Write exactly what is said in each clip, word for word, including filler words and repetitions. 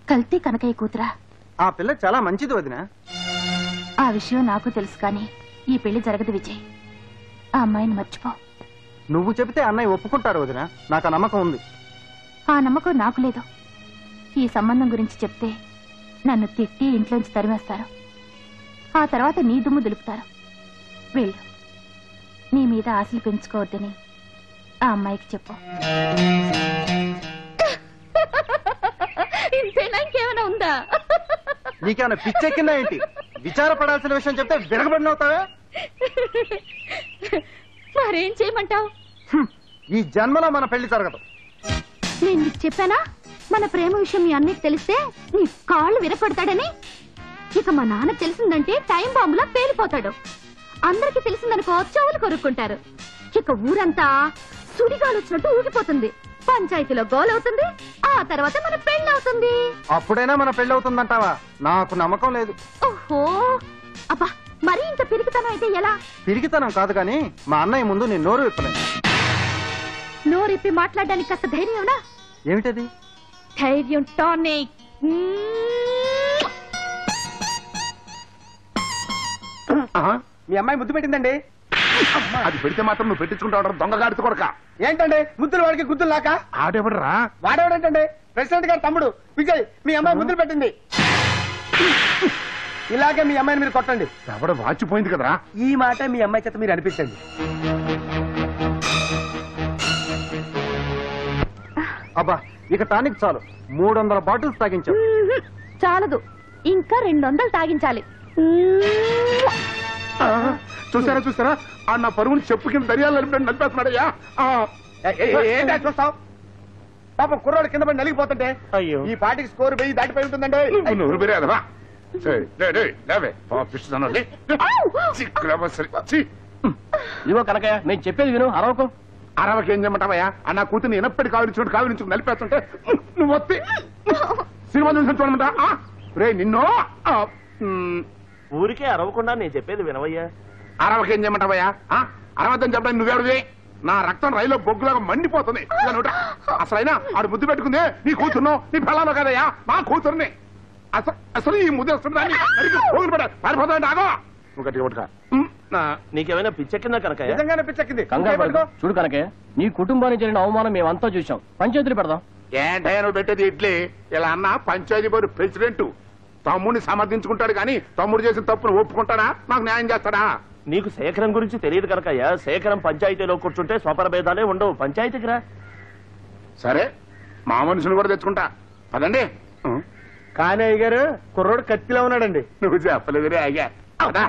కల్తీ కనకయ్య కూతురా? ఆ పిల్ల చాలా మంచిది వదినా. ఆ విషయం నాకు తెలుసు, కానీ ఈ పెళ్లి జరగదు విజయ్. ఆ అమ్మాయిని మర్చిపో. నువ్వు చెబితే అన్నయ్య ఒప్పుకుంటారు వదినా, నాకు ఆ నమ్మకం ఉంది. ఆ నమ్మకం నాకు లేదు. ఈ సంబంధం గురించి చెప్తే నన్ను తిట్టి ఇంట్లోంచి తరిమేస్తారు. ఆ తర్వాత నీ దుమ్ము దులుపుతారు. వెళ్ళు, నీ మీద ఆశలు పెంచుకోవద్దని ఆ అమ్మాయికి చెప్పు. ఇంతేనా, ఇంకేమైనా ఉందా? నీకేమైనా పిచ్చెక్కిందా ఏంటి? విచారపడాల్సిన విషయం చెప్తే విరగబడినవుతావే. మరేం చేయమంటావు? ఈ జన్మలో మన పెళ్లి జరగదు. నేను నీకు చెప్పానా మన ప్రేమ విషయం మీ అన్నకి తెలిస్తే నీ కాళ్ళు విరపడతాడని? ఇక మా నాన్న తెలిసిందంటే టైం బాంబులా పేలిపోతాడు. అందరికి తెలిసిందనుకో చెవులు కొరుక్కుంటారు. ఇక ఊరంతా సుడిగాలు వచ్చినట్టు ఊగిపోతుంది. పంచాయతీలో గోలవుతుంది. ఆ తర్వాత మన పెళ్లి అవుతుంది. అప్పుడైనా మన పెళ్లి అవుతుందంటావా? నాకు నమ్మకం లేదు. ఓహో, అబ్బా, మరి ఇంత పిరికితనం అయితే ఎలా? పిరికితనం కాదు కానీ మా అన్నయ్య ముందు నేను నోరు విప్పలేదు. నోరిప్పి మాట్లాడడానికి కాస్త ధైర్యంనా? ఏమిటది? ధైర్యం టానిక్. మీ అమ్మాయి ముద్దు పెట్టిందండి. అది పెడితే మాత్రం నువ్వు పెట్టించుకుంటావు దొంగగాడితో కొడక. ఏంటండి ముద్దులు వాడికి గుద్దులు లాక? ఆడెవడరా? వాడేవాడేంటండి? ప్రెసిడెంట్ గారు తమ్ముడు విజయ్ మీ అమ్మాయి ముద్దులు పెట్టింది. ఇలాగే మీ అమ్మాయిని మీరు కొట్టండి. ఎవడ వాచిపోయింది కదరా. ఈ మాట మీ అమ్మాయి చేత మీరు అనిపించండి. అబ్బా, ఇక టానిక్ చాలు. మూడు వందల బాటిల్స్ తాగించాం. చాలదు, ఇంకా రెండు వందలు తాగించాలి. చూసారా చూసారా ఆ నా పరుగుని చెప్పు కింద దర్యాలు నలిపి నలిపేస్తున్నాడయ్యా. ఏంటో చూస్తావు? పాపం కుర్రాడు కింద పడి నలిగిపోతుంటే అయ్యో ఈ పాటికి స్కోర్ వెయ్యి దాటిపోయి ఉంటుందండి. నువ్వు బిర్యాదవా ఇదిగో కనకయ్య, నేను చెప్పేది విను, అరవకు. అరవకేం చేయమంటావయ్యా? అన్న కూతురు ఎనప్పటి కావిరించుకుంటూ కావిరించుకు నలిపేస్తుంటే నువ్వు వస్తే సినిమా చూసి చూడమంటా రే నిన్ను. ఊరికే అరవకుండా నేను చెప్పేది వినవయ్యా. అరవకేం చేయమంటావయ్యా? అరవద్దని చెప్పడానికి నువ్వెవరిది? నా రక్తం రైల్లో బొగ్గులాగా మండిపోతుంది. అసలైనా ఆడు ముద్దు పెట్టుకుంది నీ కూతురును, నీ పిల్లలు కదయ్యా, నా కూతురుని. అసలు అసలు ఈ ముద్దు వస్తుందని పారిపోతాడు. ఆగో నువ్వు గట్టిగా పట్టుకో. నీకేమైనా పిచ్చెక్కిందా కనకయ్య? నిజంగానే పిచ్చెక్కింది. చూడు కనకయ్య, నీ కుటుంబానికి జరిగిన అవమానం మేమంతా చూసాం. పంచాయతీలు పెడదాం. ఏంటయ్యా నువ్వు పెట్టేది ఇడ్లీ? ఇలా అన్న పంచాయతీ బోర్డు ప్రెసిడెంట్ తమ్ముడిని సమర్థించుకుంటాడు కానీ తమ్ముడు చేసిన తప్పును ఒప్పుకుంటాడా? నాకు న్యాయం చేస్తాడా? నీకు శేఖరం గురించి తెలియదు కనకయ్య. శేఖరం పంచాయతీలో కూర్చుంటే స్వపర భేదాలే ఉండవు. పంచాయతీకి రా. సరే, మా మనుషులు కూడా తెచ్చుకుంటా. పదండి. కానీ అయ్య గారు కుర్రోడు కత్తిలో ఉన్నాడండి. నువ్వు చెప్పలేదురే అయ్యా. అవునా?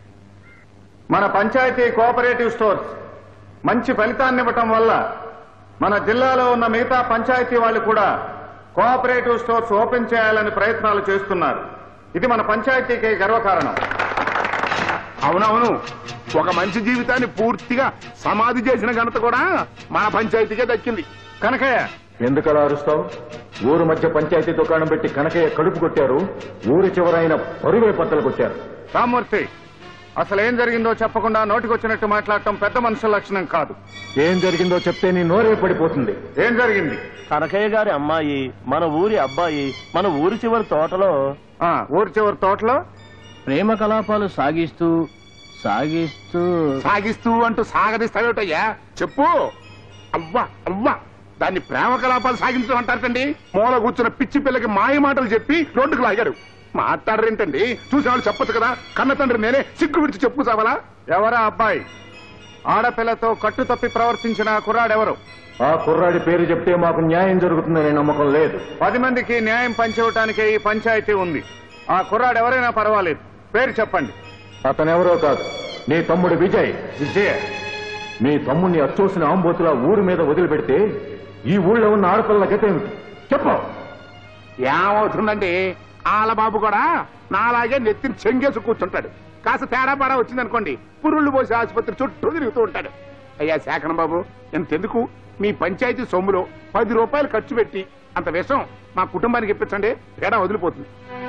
మన పంచాయతీ కోఆపరేటివ్ స్టోర్స్ మంచి ఫలితాన్ని ఇవ్వటం వల్ల మన జిల్లాలో ఉన్న మిగతా పంచాయతీ వాళ్ళు కూడా కోఆపరేటివ్ స్టోర్స్ ఓపెన్ చేయాలని ప్రయత్నాలు చేస్తున్నారు. ఇది మన పంచాయతీకి గర్వకారణం. అవునవును, ఒక మంచి జీవితాన్ని పూర్తిగా సమాధి చేసిన ఘనత కూడా మన పంచాయతీకే దక్కింది. కనకయ్య, ఎందుకలా అరుస్తావు? ఊరు మధ్య పంచాయతీ దుకాణం పెట్టి కనకయ్య కడుపు కొట్టారు, ఊరి చివరైన పరువే పత్తలు కొట్టారు. రామ్మూర్తి, అసలేం జరిగిందో చెప్పకుండా నోటికొచ్చినట్టు మాట్లాడటం పెద్ద మనుషుల లక్షణం కాదు. ఏం జరిగిందో చెప్తే నీ నోరే పడిపోతుంది. ఏం జరిగింది? కనకయ్య గారి అమ్మాయి మన ఊరి అబ్బాయి మన ఊరి చివరి తోటలో ఊరి చివరి తోటలో ప్రేమ కలాపాలు సాగిస్తూ సాగిస్తూ సాగిస్తూ అంటూ సాగదీస్తావేటయ్యా? చెప్పు. అవ్వా అవ్వా దాన్ని ప్రేమ కలాపాలు సాగించడం అంటారటండి. మూల కూర్చున్న పిచ్చి పిల్లకి మాయ మాటలు చెప్పి రోడ్డుకు లాగాడు. మాట్లాడరేంటండి? చూసేవాళ్ళు చెప్పొచ్చు కదా. కన్న తండ్రి నేనే సిగ్గు విడిచి చెప్పు చావాలా? ఎవరా అబ్బాయి? ఆడపిల్లతో కట్టు తప్పి ప్రవర్తించిన కుర్రాడెవరు? ఆ కుర్రాడి పేరు చెప్తే మాకు న్యాయం జరుగుతుందనే నమ్మకం లేదు. పది మందికి న్యాయం పంచివ్వటానికే ఈ పంచాయతీ ఉంది. ఆ కుర్రాడు ఎవరైనా పర్వాలేదు, పేరు చెప్పండి. అతనెవరో కాదు, నీ తమ్ముడు విజయ్. విజయ్? మీ తమ్ముడిని అచ్చోసిన ఆంబోతులా ఊరి మీద వదిలిపెడితే ఈ ఊళ్ళో ఉన్న ఆడపిల్లల గతేమిటి చెప్పు. ఏమవుతుందండి? ఆలబాబు కూడా నాలాగే నెత్తిని చెంగేసి కూర్చుంటాడు. కాస్త తేడా పాడా వచ్చిందనుకోండి పురుళ్ళు పోసి ఆసుపత్రి చుట్టూ తిరుగుతూ ఉంటాడు. అయ్యా శేఖరం బాబు, ఎంతెందుకు మీ పంచాయతీ సొమ్ములో పది రూపాయలు ఖర్చు పెట్టి అంత విషం మా కుటుంబానికి ఇప్పించండి, తేడా వదిలిపోతుంది.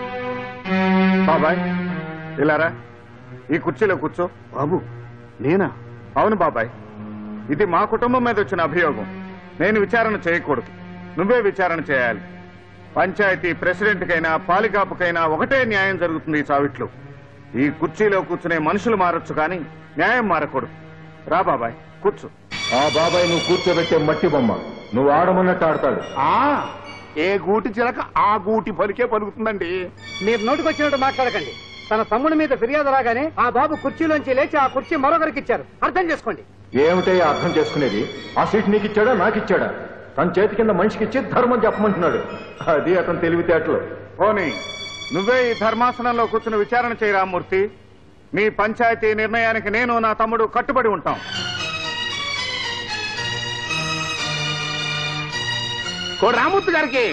బాబాయ్ ఇలారా, ఈ కుర్చీలో కూర్చో. బాబు నేనా? అవును బాబాయ్, ఇది మా కుటుంబం మీద వచ్చిన అభియోగం. నేను విచారణ చేయకూడదు, నువ్వే విచారణ చేయాలి. పంచాయతీ ప్రెసిడెంట్కైనా పాలికాపుకైనా ఒకటే న్యాయం జరుగుతుంది ఈ చావిట్లో. ఈ కుర్చీలో కూర్చునే మనుషులు మారొచ్చు కానీ న్యాయం మారకూడదు. రా బాబాయ్ కూర్చో. ఆ బాబాయ్ నువ్వు కూర్చోబెట్టే మట్టి బొమ్మ. నువ్వు ఆడమన్నట్టు ఆడతాడు. ఆ ఏ గూటి చిలక ఆ గూటి పలికే పలుకుతుందండి. మీరు నోటికొచ్చినట్టు మాట్లాడకండి. తన తమ్ముడి మీద ఫిర్యాదు రాగానే ఆ బాబు కుర్చీలోంచి లేచి ఆ కుర్చీ మరొకరికి ఇచ్చారు. అర్థం చేసుకోండి. ఏమిటే అర్థం చేసుకునేది? ఆ సీట్ నీకు ఇచ్చాడా నాకు ఇచ్చాడా? తన చేతి కింద మనిషికి ఇచ్చి ధర్మం చెప్పమంటున్నాడు. అది అతను తెలివితేటలు. పోనీ నువ్వే ఈ ధర్మాసనంలో కూర్చుని విచారణ చేయరా మూర్తి. మీ పంచాయతీ నిర్ణయానికి నేను నా తమ్ముడు కట్టుబడి ఉంటాం. కోడి రామూర్తి గారికి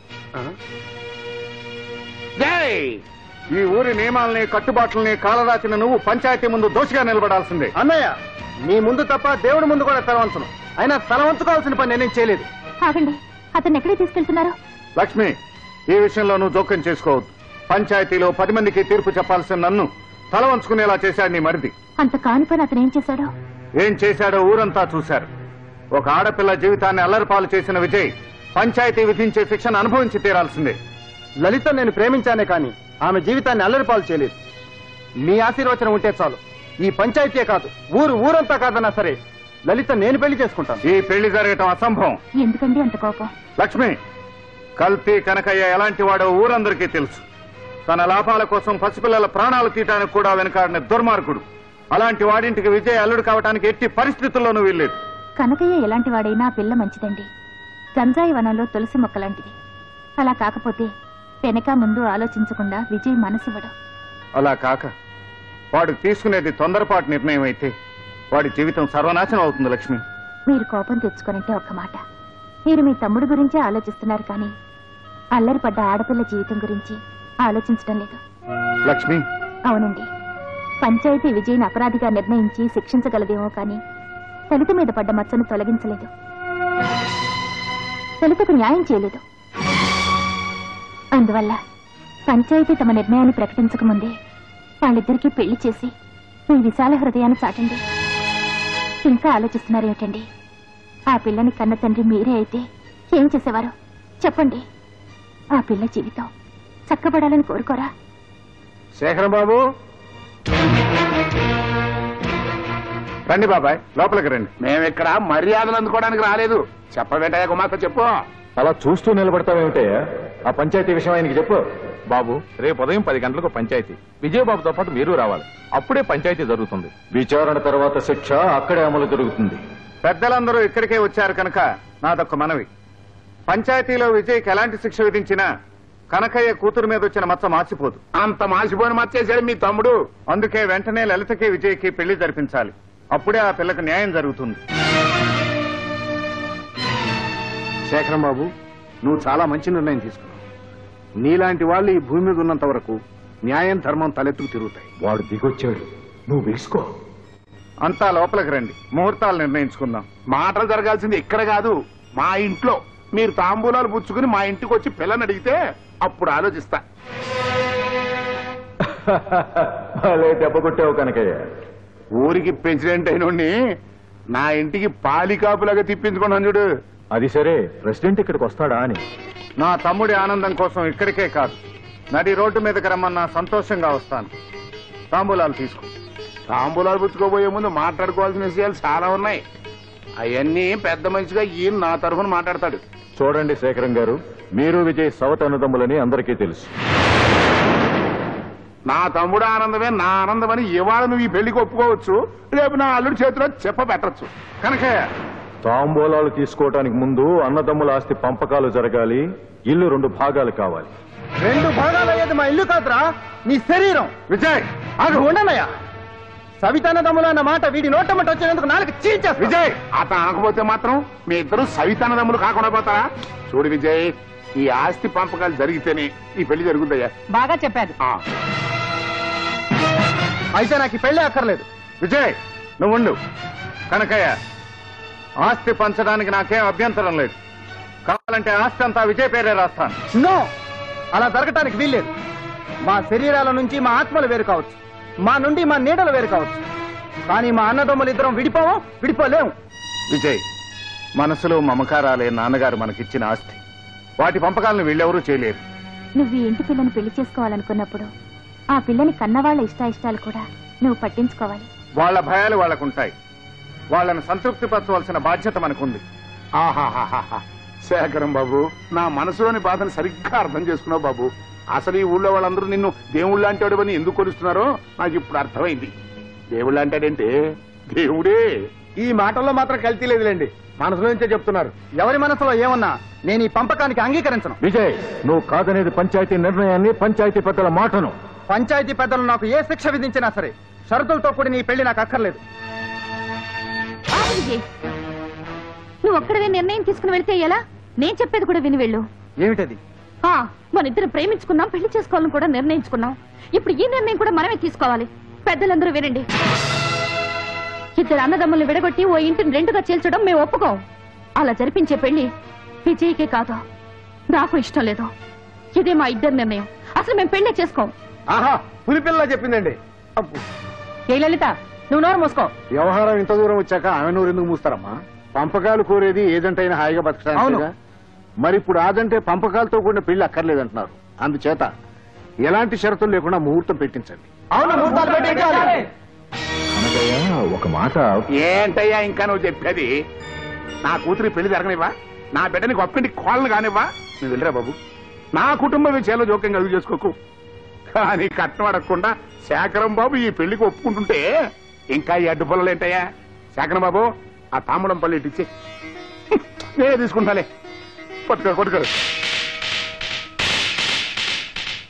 జై. ఈ ఊరి నియమాలని కట్టుబాట్లని కాలరాచిన నువ్వు పంచాయతీ ముందు దోషిగా నిలబడాల్సిందే. అన్నయ్య, మీ ముందు తప్ప దేవుడి ముందు కూడా తల వంచను. అయినా తల వంచుకోవాల్సిన పని నేనేం చేయలేదు. ఆగండి, అతన్ని ఎక్కడికి తీసుకెళ్తున్నారు? లక్ష్మి, ఈ విషయంలో నువ్వు జోక్యం చేసుకోవద్దు. పంచాయతీలో పది మందికి తీర్పు చెప్పాల్సిన నన్ను తల వంచుకునేలా చేశాడు నీ మరిది. అంత కాని పని అతను ఏం చేశాడో? ఏం చేశాడో ఊరంతా చూశారు. ఒక ఆడపిల్ల జీవితాన్ని అల్లరిపాలు చేసిన విజయ్ పంచాయతీ విధించే శిక్షను అనుభవించి తీరాల్సిందే. లలిత నేను ప్రేమించానే కానీ ఆమె జీవితాన్ని అల్లరిపాలు చేయలేదు. మీ ఆశీర్వచనం ఉంటే చాలు. ఈ పంచాయతీయే కాదు, ఊరు ఊరంతా కాదన్నా సరే లలిత నేను పెళ్లి చేసుకుంటాను. ఈ పెళ్లి జరగటం అసంభవం. ఎందుకండి అంత కోపం? లక్ష్మి, కల్తీ కనకయ్య ఎలాంటి వాడో ఊరందరికీ తెలుసు. తన లాభాల కోసం పసిపిల్లల ప్రాణాలు తీయటానికి కూడా వెనకాడిన దుర్మార్గుడు. అలాంటి వాడింటికి విజయ్ అల్లుడు కావటానికి ఎట్టి పరిస్థితుల్లోనూ వీల్లేదు. కనకయ్య ఎలాంటి వాడైనా పిల్ల మంచిదండి. గంజాయి వనంలో తులసి మొక్కలాంటిది. అలా కాకపోతే వెనక ముందు ఆలోచించకుండా విజయ్ మనసివ్వడం. అలా కాక వాడు తీసుకునేది తొందరపాటు నిర్ణయం అయితే వాడి జీవితం సర్వనాశనం అవుతుంది. లక్ష్మి, మీరు కోపం తెచ్చుకోనంటే ఒక్క మాట. మీరు మీ తమ్ముడు గురించే ఆలోచిస్తున్నారు కానీ అల్లరి పడ్డ ఆడపిల్ల జీవితం గురించి ఆలోచించడం లేదు. లక్ష్మి, అవునండి, పంచాయతీ విజయ్ని అపరాధిగా నిర్ణయించి శిక్షించగలదేమో కానీ లలిత మీద పడ్డ మచ్చను తొలగించలేదు. లలితకు న్యాయం చేయలేదు. అందువల్ల పంచాయతీ తమ నిర్ణయాన్ని ప్రకటించకముందే వాళ్ళిద్దరికీ పెళ్లి చేసి మీ విశాల హృదయాన్ని చాటండి. ఇంకా ఆలోచిస్తున్నారేమిటండి? ఆ పిల్లని కన్న తండ్రి మీరే అయితే ఏం చేసేవారు చెప్పండి? ఆ పిల్ల జీవితం చక్కబడాలని కోరుకోరా? శేఖరం బాబు, రండి బాబాయ్, లోపలికి రండి. మేమిక్కడ మర్యాదలు అందుకోవడానికి రాలేదు. చెప్పబెట్టయ్య కుమార్తె చెప్పు. అలా చూస్తూ నిలబడతావేమిటయ్యా? ఆ పంచాయతీ విషయం ఆయనకి చెప్పు. బాబు, రేపు ఉదయం పది గంటలకు పంచాయతీ. విజయబాబుతో పాటు మీరు రావాలి. అప్పుడే పంచాయతీ జరుగుతుంది. విచారణ తర్వాత శిక్ష అక్కడే అమలు జరుగుతుంది. పెద్దలందరూ ఇక్కడికే వచ్చారు కనుక నాదొక్క మనవి. పంచాయతీలో విజయ్కి ఎలాంటి శిక్ష విధించినా కనకయ్య కూతురు మీద వచ్చిన మచ్చ మార్చిపోదు. అంత మాసిపోయిన మచ్చేసాడు మీ తమ్ముడు. అందుకే వెంటనే లలితకి విజయ్కి పెళ్లి జరిపించాలి. అప్పుడే ఆ పిల్లకు న్యాయం జరుగుతుంది. శేఖరం బాబు, నువ్వు చాలా మంచి నిర్ణయం తీసుకున్నావు. నీలాంటి వాళ్ళు ఈ భూమి మీద ఉన్నంత వరకు న్యాయం ధర్మం తలెత్తుకు తిరుగుతాయి. వాడు దిగొచ్చాడు, నువ్వు వేసుకో. అంతా లోపలికి రండి, ముహూర్తాలు నిర్ణయించుకుందాం. మాటలు జరగాల్సింది ఇక్కడ కాదు, మా ఇంట్లో. మీరు తాంబూలాలు పుచ్చుకుని మా ఇంటికి వచ్చి పిల్లని అడిగితే అప్పుడు ఆలోచిస్తా. అలే దెబ్బ కొట్టావు కనకయ్య. ఊరికి ప్రెసిడెంట్ అయినోడిని నా ఇంటికి పాలికాపులాగా తిప్పించుకున్నాను చూడు. అది సరే, ప్రెసిడెంట్ ఇక్కడికి వస్తాడా అని. నా తమ్ముడి ఆనందం కోసం ఇక్కడికే కాదు, నడి రోడ్డు మీదకి రమ్మన్నా సంతోషంగా వస్తాను. తాంబూలాలు తీసుకో. తాంబూలాలు పుచ్చుకోబోయే ముందు మాట్లాడుకోవాల్సిన విషయాలు చాలా ఉన్నాయి. అవన్నీ పెద్ద మనిషిగా ఈయన నా తరఫున మాట్లాడతాడు. చూడండి శేఖరం గారు, మీరు విజయ్ సవత అన్నదమ్ములని అందరికీ తెలుసు. నా తమ్ముడు ఆనందమే నా ఆనందమని ఇవాళ నువ్వు ఈ పెళ్లికి ఒప్పుకోవచ్చు, రేపు నా అల్లుడి చేతిలో చెప్ప పెట్టచ్చు. కనకయ్య, తాంబూలాలు తీసుకోవటానికి ముందు అన్నదమ్ముల ఆస్తి పంపకాలు జరగాలి. ఇల్లు రెండు భాగాలు కావాలి. రెండు భాగాలు అయ్యేది మా ఇల్లు కాదురా, నీ శరీరం. విజయ్ అది ఉండనయ్యా. సవితానదమ్ములు అన్న మాట వీడి నోటమ్మట వచ్చినందుకు నాలుగు చీల్చా. విజయ్, అతను అనకపోతే మాత్రం మీ ఇద్దరు సవితానదమ్ములు కాకుండా పోతారా? చూడు విజయ్, ఈ ఆస్తి పంపకాలు జరిగితేనే ఈ పెళ్లి జరుగుతాయా? బాగా చెప్పారు. అయితే నాకు ఈ పెళ్లి అక్కర్లేదు. విజయ్ నువ్వుండు. కనకయ్య, ఆస్తి పంచడానికి నాకేం అభ్యంతరం లేదు. కావాలంటే ఆస్తి అంతా విజయ్ పేరే రాస్తాను. నో, అలా జరగటానికి వీల్లేదు. మా శరీరాల నుంచి మా ఆత్మలు వేరు కావచ్చు, మా నుండి మా నీడలు వేరు కావచ్చు, కానీ మా అన్నదమ్ములు ఇద్దరం విడిపోము, విడిపోలేము. విజయ్, మనసులో మమకారాలే నాన్నగారు మనకిచ్చిన ఆస్తి. వాటి పంపకాలను వీళ్ళెవరూ చేయలేరు. నువ్వు ఈ ఇంటి పిల్లని పెళ్లి చేసుకోవాలనుకున్నప్పుడు ఆ పిల్లని కన్నవాళ్ల ఇష్టాయిష్టాలు కూడా నువ్వు పట్టించుకోవాలి. వాళ్ళ భయాలు వాళ్ళకుంటాయి. వాళ్ళని సంతృప్తి పరచవలసిన బాధ్యత మనకుంది. ఆహాహాహా శేఖరం బాబు, నా మనసులోని బాధను సరిగ్గా అర్థం చేసుకున్నావు బాబు. అసలు ఈ ఊళ్ళో వాళ్ళందరూ నిన్ను దేవుళ్ళు అంటాడు అని ఎందుకు కొలుస్తున్నారో నాకు ఇప్పుడు అర్థమైంది. దేవుళ్ళు అంటాడంటే దేవుడే. ఈ మాటల్లో మాత్రం కల్తీ లేదులేండి, మనసులో నుంచే చెప్తున్నారు. ఎవరి మనసులో ఏమన్నా నేను ఈ పంపకానికి అంగీకరించను. విజయ్, నువ్వు కాదనేది పంచాయతీ నిర్ణయాన్ని, పంచాయతీ పెద్దల మాటను. పంచాయతీ పెద్దలు నాకు ఏ శిక్ష విధించినా సరే షరతులతో కూడి నీ పెళ్లి నాకు అక్కర్లేదు. ఆగు విజయ్, నువ్వు ఒక్కడవే నిర్ణయం తీసుకుని వెళ్తే ఎలా? నేను చెప్పేది కూడా విని వెళ్ళు. ఏమిటది? ఆ, మన ఇద్దరు ప్రేమించుకున్నాం, పెళ్లి చేసుకోవాలని కూడా నిర్ణయించుకున్నాం. ఇప్పుడు ఈ నిర్ణయం కూడా మనమే తీసుకోవాలి. పెద్దలందరూ వినండి. ఇద్దరు అన్నదమ్ములు విడగొట్టి ఓ ఇంటిని రెండుగా చేల్చడం మేము ఒప్పుకోం. అలా జరిపించే పెళ్లి విజయ్కే కాదు, నాకు ఇష్టం లేదు. ఇదే మా ఇద్దరు నిర్ణయం. అసలు మేము పెళ్లి చేసుకోం. ఆహా, పులిపిల్ల చెప్పిందండి. ఏ లలిత, నువ్వు నోరు మూసుకో. వ్యవహారం ఇంత దూరం వచ్చాక ఆమె నూరు ఎందుకు మూస్తారమ్మా? పంపకాలు కోరేది ఏజెంట్ అయినా హాయిగా బతకడానికి. మరి ఇప్పుడు ఆదంటే పంపకాలతో కూడిన పెళ్లి అక్కర్లేదంటున్నారు. అందుచేత ఎలాంటి షరతులు లేకుండా ముహూర్తం పెట్టించండి. అవును, ముహూర్తాలు పెట్టించాలి. అనగయ్య, ఒక మాట. ఏంటయ్యా ఇంకా నువ్వు చెప్పేది? నా కూతురి పెళ్లి జరగనివ్వా? నా బిడ్డని గొప్పంటి కోళ్ళను కానివ్వా? నువ్వు వెళ్ళరా బాబు. నా కుటుంబ విషయాల్లో జోక్యం కలుగు చేసుకోకు. కానీ కట్నం అడగకుండా శేఖరం బాబు ఈ పెళ్లికి ఒప్పుకుంటుంటే ఇంకా ఈ అడ్డు పొలలు ఏంటయ్యా? శేఖరం బాబు, ఆ తాముడం పల్లి ఇచ్చి నేను తీసుకుంటాలే. కొట్టుకోరు కొట్టుకోరు